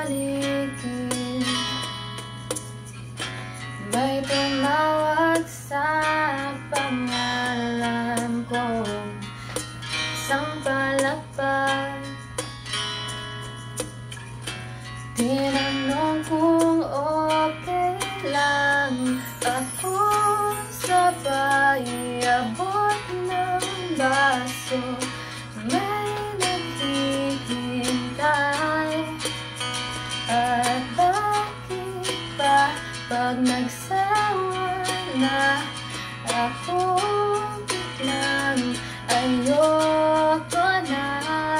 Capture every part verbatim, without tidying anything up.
paligid, may tumawag sa pangalan ko, isang palakpak. Tinanong kung okay lang ako, sabay abot ng baso. May naghihintay, at bakit ba pag nagsawa na ako, biglang ayoko na.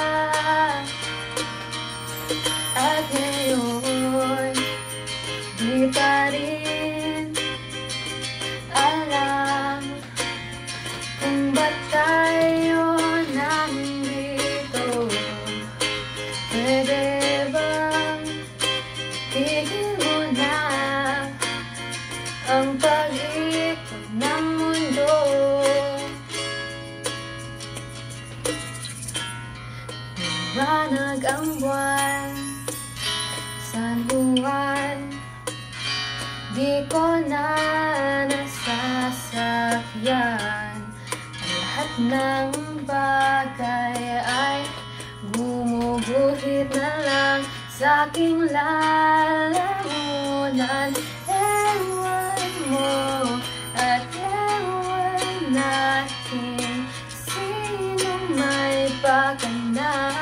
At ngayon, di pa rin alam kung ba't tayo nandito. Pwede bang tigil mo na ang pag-ikot ng mundo? Liwanag ang buwan sa buwan, di ko na nasasakyan. Lahat ng bagay ay gumuguhit na lang sa aking lalamunan. Ewan mo at ewan natin sinong may pakana.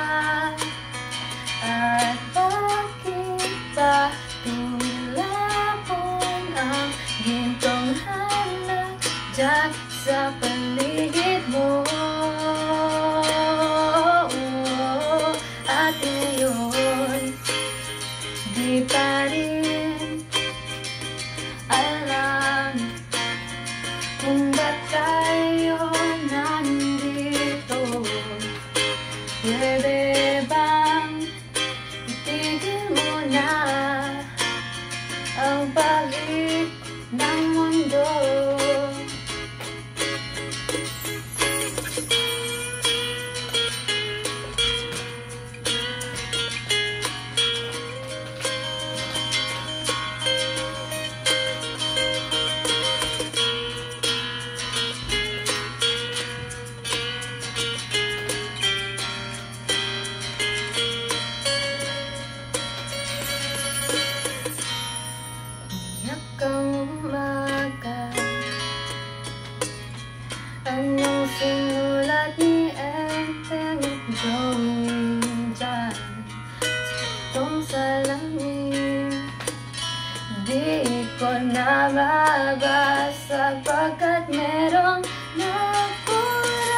At bakit ba tumilapon ang gintong hanap dyan sa paligid mo? At ngayon, di pa rin alam kung ba't tayo nandito. Pwede bang itigil mo na ang pag-ikot ng mundo? Anong sinulat ni Ethel gawin dyan sa itong salamin? Di ko na mabasa pagkat merong nabura.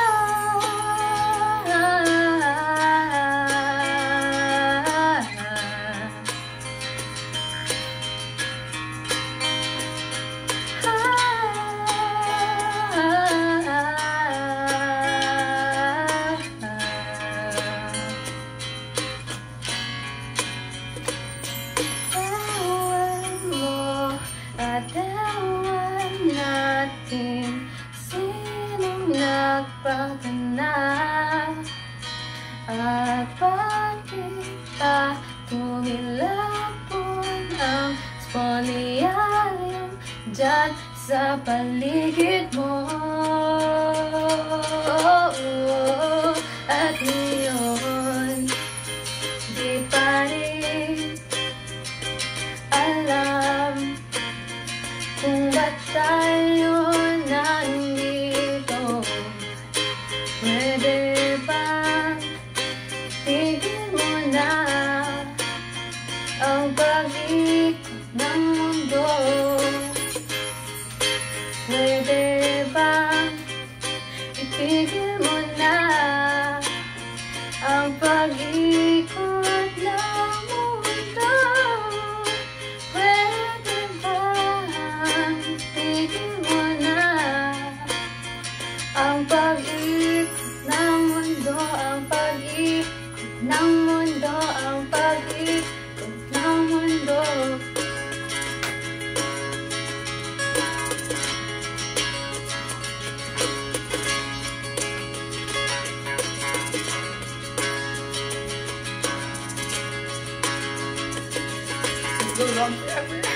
At ewan natin sinong nagpakana. At bakit pa tumilapon ang spoliarium dyan sa paligid mo? At ngayon, di pa rin alam kung ba't tayo nandito. Pwede bang tigil mo na ang pag-ikot ng mundo? Pwede bang itigil mo na ang pag-ikot ng mundo? Pwede bang itigil mo na ang pag-ikot ng mundo? Ang pag-ikot ng mundo, ang pag-ikot ng mundo. Go on forever.